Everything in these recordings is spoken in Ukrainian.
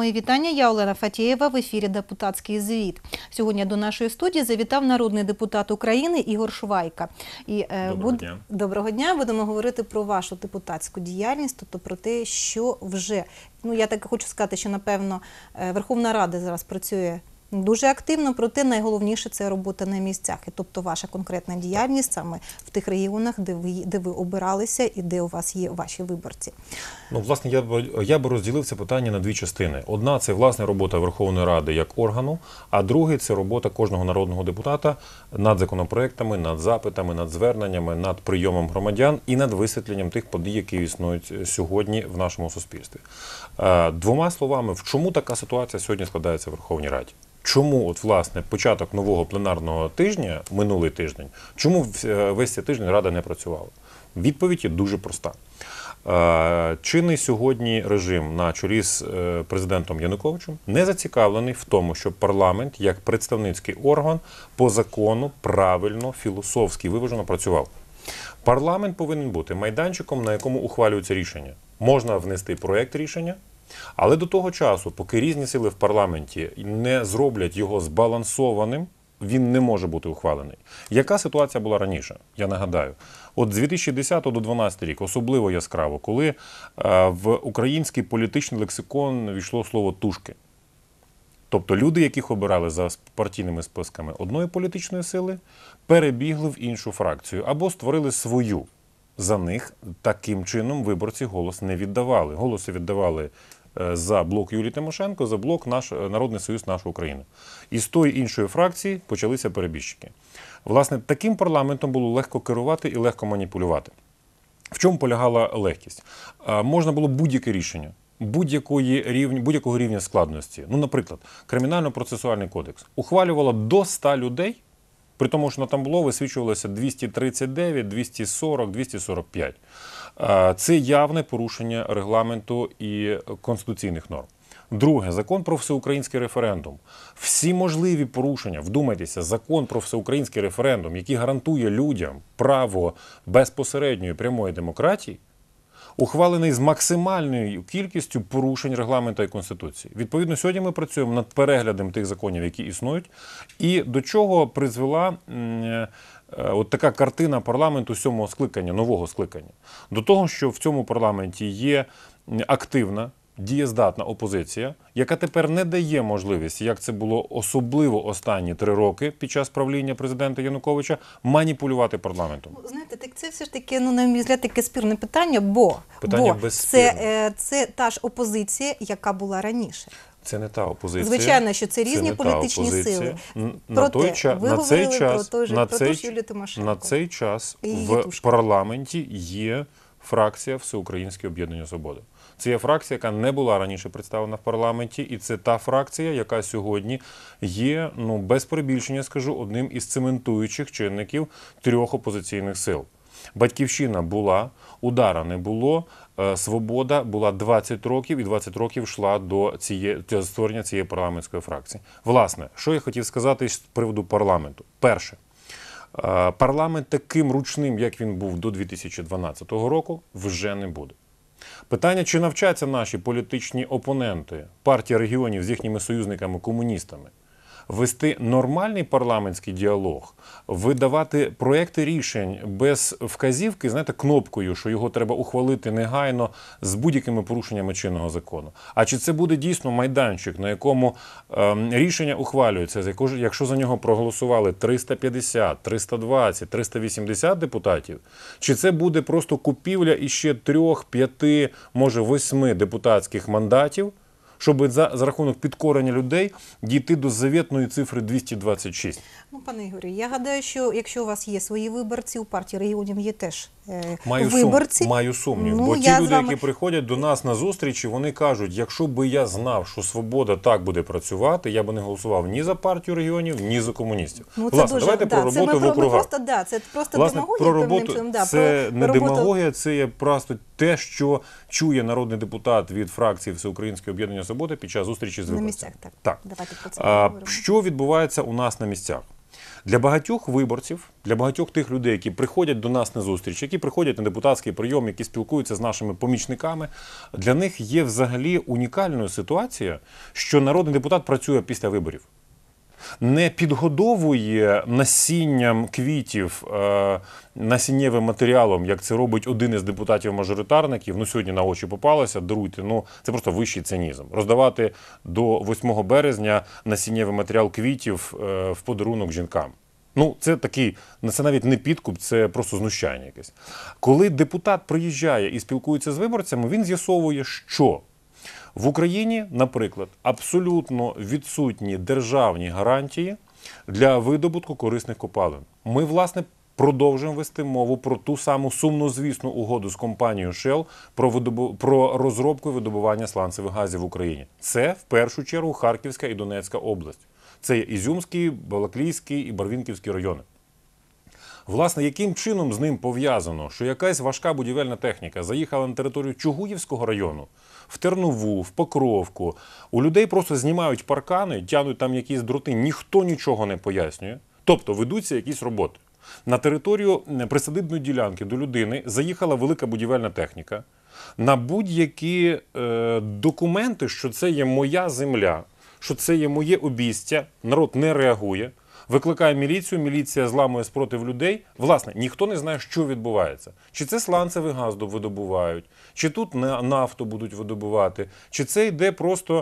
Мої вітання. Я Олена Фатєєва. В ефірі «Депутатський звіт». Сьогодні до нашої студії завітав народний депутат України Ігор Швайка. Доброго дня. Будемо говорити про вашу депутатську діяльність, тобто про те, що вже, я так хочу сказати, що, напевно, Верховна Рада зараз працює дуже активно, проте найголовніше – це робота на місцях. І, тобто ваша конкретна діяльність саме в тих регіонах, де ви обиралися і де у вас є ваші виборці. Власне, я би розділив це питання на дві частини. Одна – це, власне, робота Верховної Ради як органу, а друге – це робота кожного народного депутата над законопроектами, над запитами, над зверненнями, над прийомом громадян і над висвітленням тих подій, які існують сьогодні в нашому суспільстві. Двома словами, в чому така ситуація сьогодні складається в Верховній Раді? Чому, власне, початок нового пленарного тижня, минулий тиждень, чому весь цей тиждень Рада не працювала? Відповідь є дуже проста. Чинний сьогодні режим на чолі з президентом Януковичем не зацікавлений в тому, щоб парламент, як представницький орган, по закону правильно, філософськи, виважено працював. Парламент повинен бути майданчиком, на якому ухвалюються рішення. Можна внести проєкт рішення, але до того часу, поки різні сили в парламенті не зроблять його збалансованим, він не може бути ухвалений. Яка ситуація була раніше? Я нагадаю. От з 2010 до 2012 рік, особливо яскраво, коли в український політичний лексикон війшло слово «тушки». Тобто люди, яких обирали за партійними списками одної політичної сили, перебігли в іншу фракцію або створили свою. За них таким чином виборці голос не віддавали. Голоси віддавали за блок Юлії Тимошенко, за блок Народний Союз «Наша Україна». І з тої іншої фракції почалися перебіжчики. Власне, таким парламентом було легко керувати і легко маніпулювати. В чому полягала легкість? Можна було будь-яке рішення, будь-якого рівня складності. Наприклад, Кримінально-процесуальний кодекс ухвалювало до 100 людей, при тому, що на табло висвічувалося 239, 240, 245. Це явне порушення регламенту і конституційних норм. Друге, закон про всеукраїнський референдум. Всі можливі порушення, вдумайтеся, закон про всеукраїнський референдум, який гарантує людям право безпосередньої прямої демократії, ухвалений з максимальною кількістю порушень регламенту і Конституції. Відповідно, сьогодні ми працюємо над переглядом тих законів, які існують, і до чого призвела от така картина парламенту 7-го скликання, нового скликання. До того, що в цьому парламенті є активна, дієздатна опозиція, яка тепер не дає можливість, як це було особливо останні 3 роки під час правління президента Януковича, маніпулювати парламентом. Знаєте, так це все ж таки, на мій взгляд, таке спірне питання, бо це та ж опозиція, яка була раніше. Це не та опозиція. Звичайно, що це різні політичні сили. На цей час в парламенті є фракція Всеукраїнське об'єднання «Свобода». Це є фракція, яка не була раніше представлена в парламенті, і це та фракція, яка сьогодні є, без перебільшення скажу, одним із цементуючих чинників 3 опозиційних сил. «Батьківщина» була, «Удара» не було, «Свобода» була 20 років, і 20 років йшла до створення цієї парламентської фракції. Власне, що я хотів сказати з приводу парламенту? Перше. Парламент таким ручним, як він був до 2012 року, вже не буде. Питання, чи навчаться наші політичні опоненти, партія регіонів з їхніми союзниками-комуністами, вести нормальний парламентський діалог, видавати проекти рішень без вказівки, знаєте, кнопкою, що його треба ухвалити негайно з будь-якими порушеннями чинного закону. А чи це буде дійсно майданчик, на якому рішення ухвалюються, якщо за нього проголосували 350, 320, 380 депутатів, чи це буде просто купівля іще 3, 5, може 8 депутатських мандатів, щоб за рахунок підкорення людей дійти до завітної цифри 226. Пане Ігорю, я гадаю, що якщо у вас є свої виборці, у партії регіонів є теж виборці. Маю сумнів, бо ті люди, які приходять до нас на зустрічі, вони кажуть, якщо би я знав, що «Свобода» так буде працювати, я би не голосував ні за партію регіонів, ні за комуністів. Власне, давайте про роботу в округах. Це просто демагогія. Це не демагогія, це є просто те, що чує народний депутат від фракції Всеукраїнське об'єднання «Свобода» під час зустрічі з виборцями. Так. Що відбувається у нас на місцях? Для багатьох виборців, для багатьох тих людей, які приходять до нас на зустріч, які приходять на депутатський прийом, які спілкуються з нашими помічниками, для них є взагалі унікальною ситуація, що народний депутат працює після виборів. Не підгодовує насінням квітів, насіннєвим матеріалом, як це робить один із депутатів-мажоритарників. Ну, сьогодні на очі попалося, даруйте, ну, це просто вищий цинізм. Роздавати до 8 березня насіннєвий матеріал квітів в подарунок жінкам. Ну, це навіть не підкуп, це просто знущання якесь. Коли депутат приїжджає і спілкується з виборцями, він з'ясовує, що в Україні, наприклад, абсолютно відсутні державні гарантії для видобутку корисних копалин. Ми, власне, продовжуємо вести мову про ту саму сумнозвісну угоду з компанією Shell про розробку і видобування сланцевих газів в Україні. Це, в першу чергу, Харківська і Донецька область. Це є Ізюмський, Балаклійський і Барвінківський райони. Власне, яким чином з ним пов'язано, що якась важка будівельна техніка заїхала на територію Чугуївського району, в Тернову, в Покровку, у людей просто знімають паркани, тягнуть там якісь дроти, ніхто нічого не пояснює, тобто ведуться якісь роботи. На територію присадибної ділянки до людини заїхала велика будівельна техніка, на будь-які документи, що це є моя земля, що це є моє обійстя, народ не реагує. Викликає міліцію, міліція зламує спротив людей. Власне, ніхто не знає, що відбувається. Чи це сланцевий газ видобувають, чи тут нафту будуть видобувати, чи це йде просто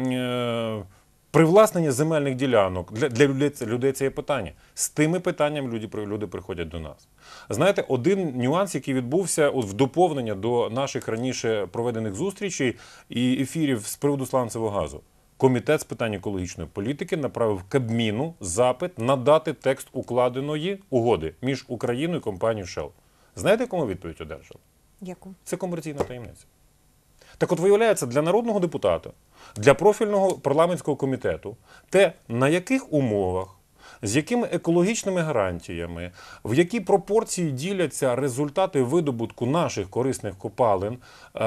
привласнення земельних ділянок. Для людей це є питання. З тими питаннями люди приходять до нас. Знаєте, один нюанс, який відбувся в доповнення до наших раніше проведених зустрічей і ефірів з приводу сланцевого газу. Комітет з питань екологічної політики направив Кабміну запит надати текст укладеної угоди між Україною і компанією Shell. Знаєте, яку ми відповідь одержали? Яку? Це комерційна таємниця. Так от, виявляється, для народного депутата, для профільного парламентського комітету, те, на яких умовах, з якими екологічними гарантіями, в якій пропорції діляться результати видобутку наших корисних копалин,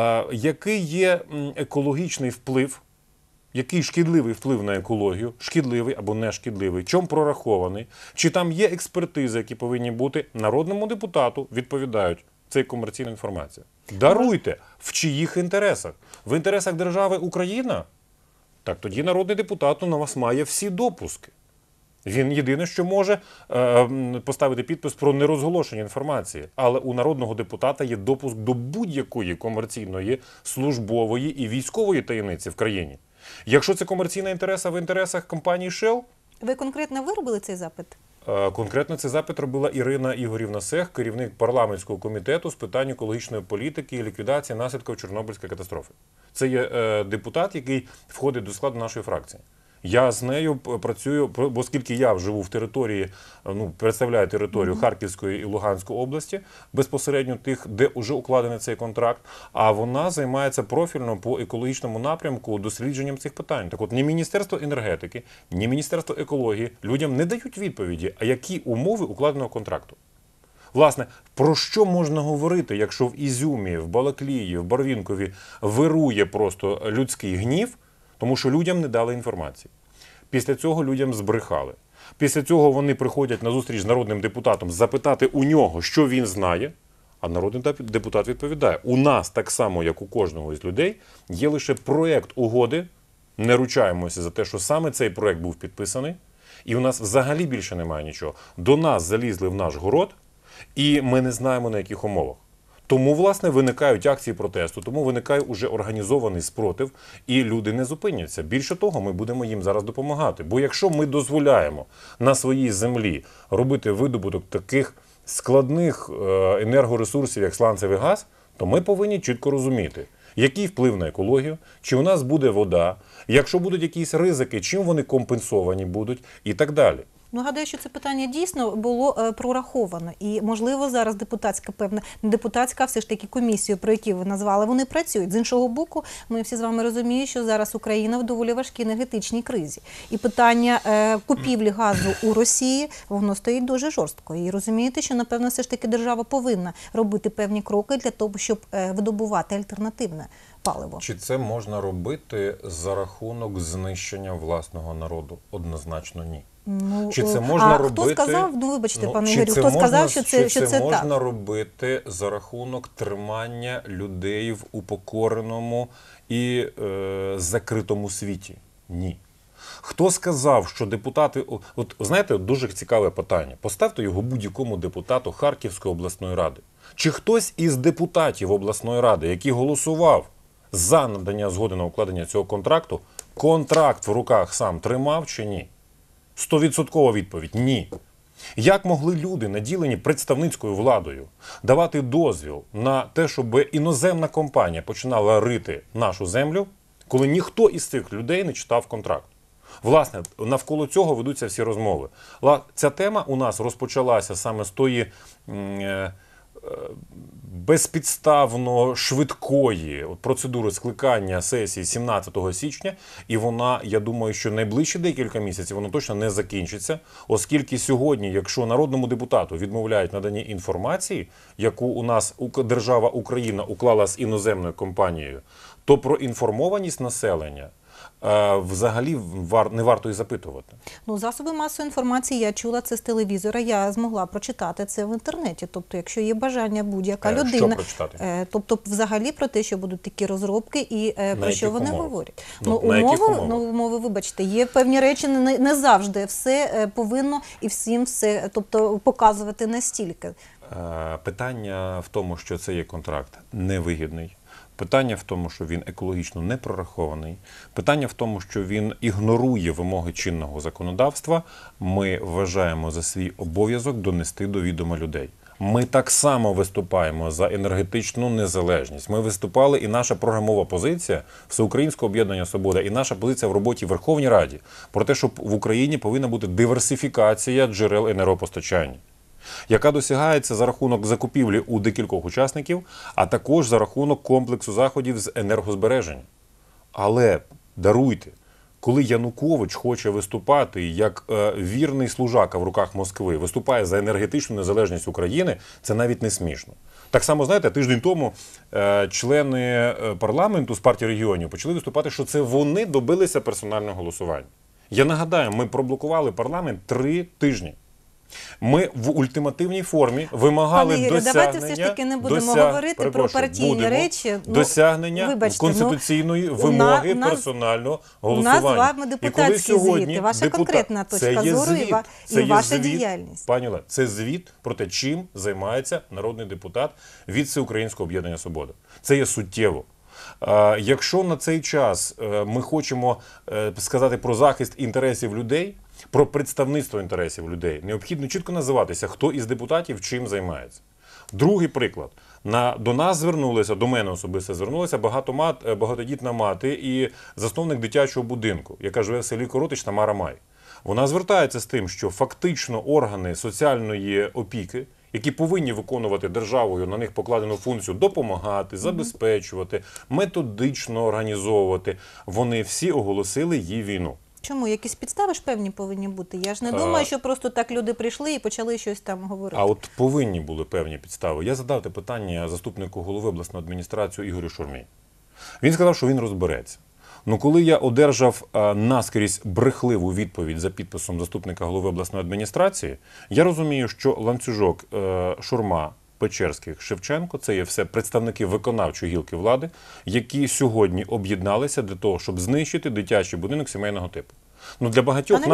який є екологічний вплив, який шкідливий вплив на екологію, шкідливий або не шкідливий, чому прорахований, чи там є експертизи, які повинні бути, народному депутату відповідають. Це комерційна інформація. Даруйте, в чиїх інтересах? В інтересах держави Україна? Так тоді народний депутат на вас має всі допуски. Він єдине, що може поставити підпис про нерозголошення інформації. Але у народного депутата є допуск до будь-якої комерційної, службової і військової таємниці в країні. Якщо це комерційна інтереса в інтересах компанії Shell? Ви конкретно виробили цей запит? Конкретно цей запит робила Ірина Ігорівна Сех, керівник парламентського комітету з питань екологічної політики і ліквідації наслідків Чорнобильської катастрофи. Це є депутат, який входить до складу нашої фракції. Я з нею працюю, оскільки я живу в території, представляю територію Харківської і Луганської області, безпосередньо тих, де вже укладений цей контракт, а вона займається профільно по екологічному напрямку дослідженням цих питань. Так от, ні Міністерство енергетики, ні Міністерство екології людям не дають відповіді, а які умови укладеного контракту. Власне, про що можна говорити, якщо в Ізюмі, в Балаклії, в Барвінкові вирує просто людський гнів, тому що людям не дали інформації. Після цього людям збрехали. Після цього вони приходять на зустріч з народним депутатом запитати у нього, що він знає, а народний депутат відповідає. У нас, так само, як у кожного із людей, є лише проєкт угоди, не ручаємося за те, що саме цей проєкт був підписаний, і у нас взагалі більше немає нічого. До нас залізли в наш город, і ми не знаємо, на яких умовах. Тому, власне, виникають акції протесту, тому виникає уже організований спротив, і люди не зупиняться. Більше того, ми будемо їм зараз допомагати. Бо якщо ми дозволяємо на своїй землі робити видобуток таких складних енергоресурсів, як сланцевий газ, то ми повинні чітко розуміти, який вплив на екологію, чи у нас буде вода, якщо будуть якісь ризики, чим вони компенсовані будуть і так далі. Гадаю, що це питання дійсно було прораховано. І, можливо, зараз депутатська, певна, не депутатська, а все ж таки комісію, про яку ви назвали, вони працюють. З іншого боку, ми всі з вами розуміємо, що зараз Україна в доволі важкій енергетичній кризі. І питання купівлі газу у Росії, воно стоїть дуже жорстко. І розумієте, що, напевно, все ж таки держава повинна робити певні кроки для того, щоб видобувати альтернативне паливо. Чи це можна робити за рахунок знищення власного народу? Однозначно ні. Ну, Чи це можна робити? Хто сказав, ну вибачте, пане чи Ігорю, це хто можна- сказав, що чи це так? можна робити за рахунок тримання людей в упокореному і закритому світі? Ні. Хто сказав, що депутати... От знаєте, дуже цікаве питання. Поставте його будь-якому депутату Харківської обласної ради. Чи хтось із депутатів обласної ради, який голосував за надання згоди на укладення цього контракту, контракт в руках сам тримав чи ні? 100% відповідь – ні. Як могли люди, наділені представницькою владою, давати дозвіл на те, щоб іноземна компанія починала рити нашу землю, коли ніхто із цих людей не читав контракт? Власне, навколо цього ведуться всі розмови. Ця тема у нас розпочалася саме з тої безпідставно швидкої процедури скликання сесії 17 січня, і вона, я думаю, що найближчі декілька місяців вона точно не закінчиться, оскільки сьогодні, якщо народному депутату відмовляють наданні інформації, яку у нас держава Україна уклала з іноземною компанією, то про інформованість населення взагалі не варто і запитувати. Ну, засоби масової інформації, я чула це з телевізора, я змогла прочитати це в інтернеті. Тобто, якщо є бажання будь-яка людина... Що прочитати? Тобто, взагалі про те, що будуть такі розробки і про що вони говорять. Умови, вибачте, є певні речі, не завжди все повинно і всім все, тобто, показувати настільки. Питання в тому, що це є контракт невигідний. Питання в тому, що він екологічно не прорахований. Питання в тому, що він ігнорує вимоги чинного законодавства. Ми вважаємо за свій обов'язок донести до відома людей. Ми так само виступаємо за енергетичну незалежність. Ми виступали, і наша програмова позиція Всеукраїнського об'єднання «Свобода», і наша позиція в роботі в Верховній Раді про те, що в Україні повинна бути диверсифікація джерел енергопостачання, яка досягається за рахунок закупівлі у декількох учасників, а також за рахунок комплексу заходів з енергозбереження. Але, даруйте, коли Янукович хоче виступати як вірний служака в руках Москви, виступає за енергетичну незалежність України, це навіть не смішно. Так само, знаєте, тиждень тому члени парламенту з партії регіонів почали виступати, що це вони добилися персонального голосування. Я нагадаю, ми проблокували парламент 3 тижні. Ми в ультимативній формі вимагали Пане Ігорю, досягнення... давайте все ж таки не будемо говорити про партійні речі. Досягнення конституційної вимоги персонального голосування. У нас з вами депутатські звіти, ваша конкретна точка зору і ваша діяльність. Пані Оле, це звіт про те, чим займається народний депутат від Всеукраїнського об'єднання «Свобода». Це є суттєво. Якщо на цей час ми хочемо сказати про захист інтересів людей, про представництво інтересів людей, необхідно чітко називатися, хто із депутатів чим займається. Другий приклад. До нас звернулися, до мене особисто звернулася багатодітна мати і засновник дитячого будинку, яка живе в селі Коротич Тамара Май. Вона звертається з тим, що фактично органи соціальної опіки, які повинні виконувати державою на них покладену функцію допомагати, забезпечувати, методично організовувати, вони всі оголосили їй війну. Чому? Якісь підстави ж певні повинні бути? Я ж не думаю, що просто так люди прийшли і почали щось там говорити. А от повинні були певні підстави. Я задав те питання заступнику голови обласної адміністрації Ігорю Шурмі. Він сказав, що він розбереться. Ну, коли я одержав наскрізь брехливу відповідь за підписом заступника голови обласної адміністрації, я розумію, що ланцюжок Шурма, Печерських, Шевченко – це є все представники виконавчої гілки влади, які сьогодні об'єдналися для того, щоб знищити дитячий будинок сімейного типу. Ну, для багатьох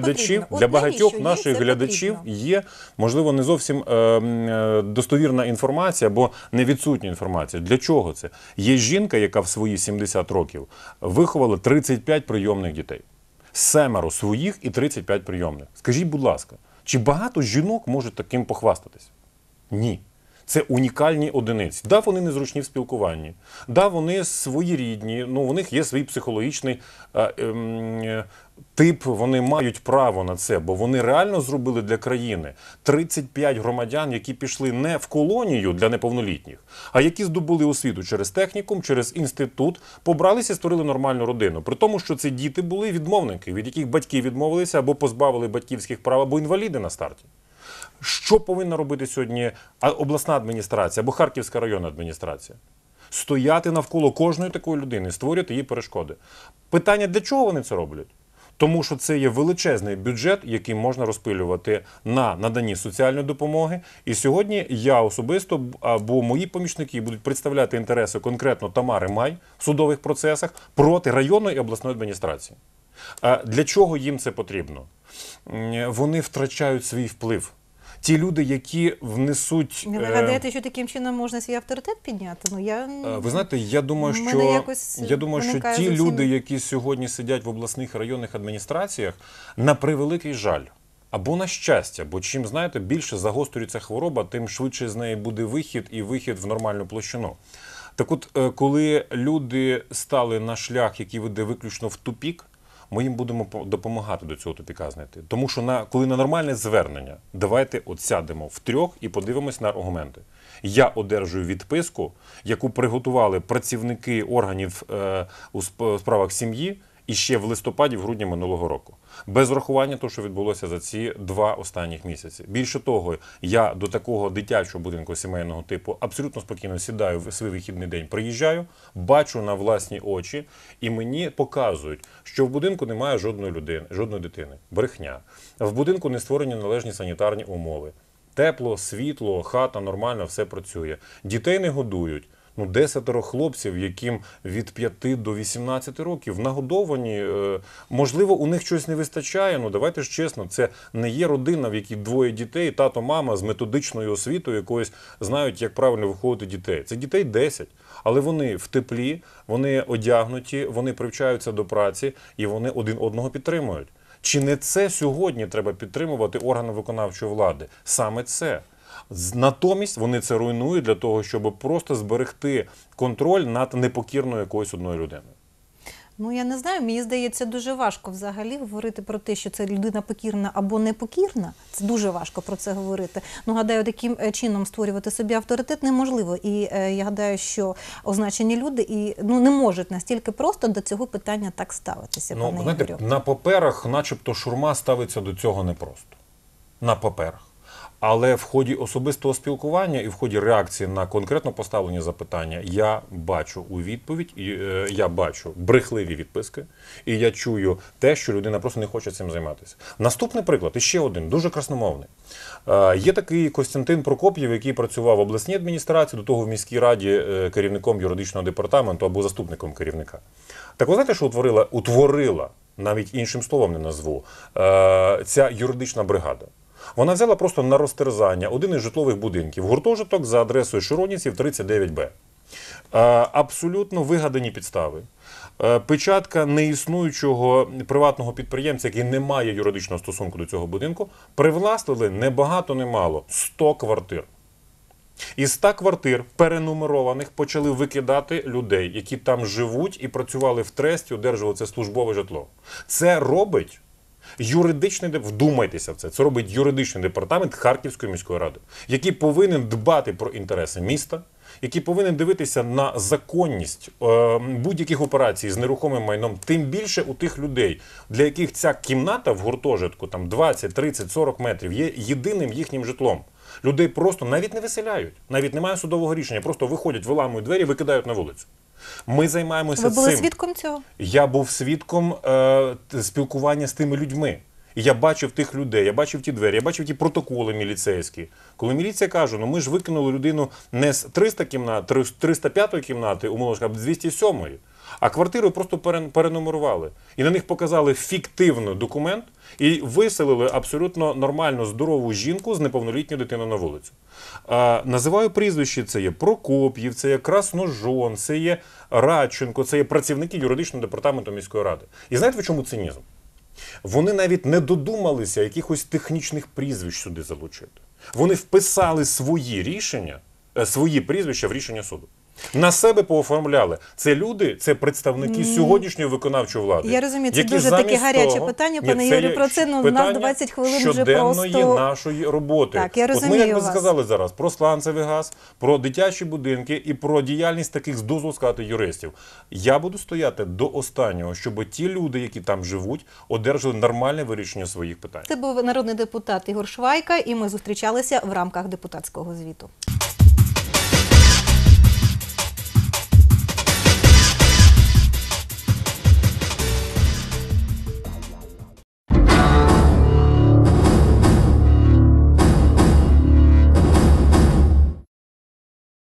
наших глядачів є, можливо, не зовсім достовірна інформація або невідсутня інформація. Для чого це? Є жінка, яка в свої 70 років виховала 35 прийомних дітей. 7 своїх і 35 прийомних. Скажіть, будь ласка, чи багато жінок можуть таким похвастатись? Ні. Це унікальні одиниці. Да, вони незручні в спілкуванні. Да, вони своєрідні, ну, у них є свій психологічний тип, вони мають право на це, бо вони реально зробили для країни 35 громадян, які пішли не в колонію для неповнолітніх, а які здобули освіту через технікум, через інститут, побралися і створили нормальну родину. При тому, що ці діти були відмовники, від яких батьки відмовилися або позбавили батьківських прав, або інваліди на старті. Що повинна робити сьогодні обласна адміністрація або Харківська районна адміністрація? Стояти навколо кожної такої людини, створювати їй перешкоди. Питання, для чого вони це роблять? Тому що це є величезний бюджет, який можна розпилювати на наданні соціальної допомоги. І сьогодні я особисто або мої помічники будуть представляти інтереси конкретно Тамари Май в судових процесах проти районної і обласної адміністрації. Для чого їм це потрібно? Вони втрачають свій вплив. Ті люди, які внесуть... Ви гадаєте, що таким чином можна свій авторитет підняти? Ви знаєте, я думаю, що ті люди, які сьогодні сидять в обласних районних адміністраціях, на превеликий жаль, або на щастя, бо чим, знаєте, більше загострюється хвороба, тим швидше з неї буде вихід і вихід в нормальну площину. Так от, коли люди стали на шлях, який веде виключно в тупік, ми їм будемо допомагати до цього тупіка знайти. Тому що коли на нормальне звернення, давайте от сядемо втрьох і подивимось на аргументи. Я одержую відписку, яку приготували працівники органів у справах сім'ї і ще в листопаді, в грудні минулого року. Без врахування того, що відбулося за ці 2 останніх місяці. Більше того, я до такого дитячого будинку сімейного типу абсолютно спокійно сідаю в свій вихідний день, приїжджаю, бачу на власні очі, і мені показують, що в будинку немає жодної дитини. Брехня. В будинку не створені належні санітарні умови. Тепло, світло, хата, нормально, все працює. Дітей не годують. 10 хлопців, яким від 5 до 18 років, нагодовані. Можливо, у них щось не вистачає, давайте ж чесно, це не є родина, в якій 2 дітей, тато, мама з методичною освітою якоюсь знають, як правильно виховувати дітей. Це дітей 10, але вони в теплі, вони одягнуті, вони привчаються до праці і вони один одного підтримують. Чи не це сьогодні треба підтримувати органи виконавчої влади? Саме це. Натомість вони це руйнують для того, щоб просто зберегти контроль над непокірною якоюсь одною людиною. Я не знаю, мені здається, дуже важко взагалі говорити про те, що це людина покірна або непокірна. Це дуже важко про це говорити. Гадаю, таким чином створювати собі авторитет неможливо. І я гадаю, що означені люди не можуть настільки просто до цього питання так ставитися, пане Ігорю. На паперах начебто шурма ставиться до цього непросто. На паперах. Але в ході особистого спілкування і в ході реакції на конкретно поставлені запитання я бачу у відповідь, я бачу брехливі відписки, і я чую те, що людина просто не хоче цим займатися. Наступний приклад, іще один, дуже красномовний. Є такий Костянтин Прокоп'єв, який працював в обласній адміністрації, до того в міській раді керівником юридичного департаменту або заступником керівника. Так ви знаєте, що утворила, навіть іншим словом не назву, ця юридична бригада? Вона взяла просто на розтерзання один із житлових будинків, гуртожиток за адресою Широнівців, 39Б. Абсолютно вигадані підстави. Печатка неіснуючого приватного підприємця, який не має юридичного стосунку до цього будинку, привласнили не багато, не мало – 100 квартир. Із 100 квартир перенумерованих почали викидати людей, які там живуть і працювали в тресті, одержували це службове житло. Це робить вдумайтеся в це, це робить юридичний департамент Харківської міської ради, який повинен дбати про інтереси міста, який повинен дивитися на законність будь-яких операцій з нерухомим майном, тим більше у тих людей, для яких ця кімната в гуртожитку, там 20, 30, 40 метрів, є єдиним їхнім житлом. Людей просто навіть не виселяють, навіть немає судового рішення, просто виходять, виламують двері, викидають на вулицю. Ми займаємося цим. Ви були свідком цього? Я був свідком спілкування з тими людьми. І я бачив тих людей, я бачив ті двері, я бачив ті протоколи міліцейські. Коли міліція каже, ми ж викинули людину не з 305-ї кімнати, умовно кажучи, а з 207-ї, а квартиру просто перенумерували. І на них показали фіктивний документ і виселили абсолютно нормально здорову жінку з неповнолітньою дитиною на вулицю. Називаю прізвище, це є Прокоп'єв, це є Красножон, це є Радченко, це є працівники юридичного департаменту міської ради. І знаєте, в чому цинізм? Вони навіть не додумалися якихось технічних прізвищ сюди залучити. Вони вписали свої рішення, свої прізвища в рішення суду. На себе пооформляли. Це люди, це представники сьогоднішньої виконавчої влади. Я розумію, це дуже таке гаряче питання, пане Ігорю, про це у нас 20 хвилин вже просто... щоденної нашої роботи. Так, я розумію. От ми, як ви сказали зараз, про сланцевий газ, про дитячі будинки і про діяльність таких, з дозволу сказати, юристів. Я буду стояти до останнього, щоб ті люди, які там живуть, одержали нормальне вирішення своїх питань. Це був народний депутат Ігор Швайка, і ми зустрічалися в рамках депутатського звіту.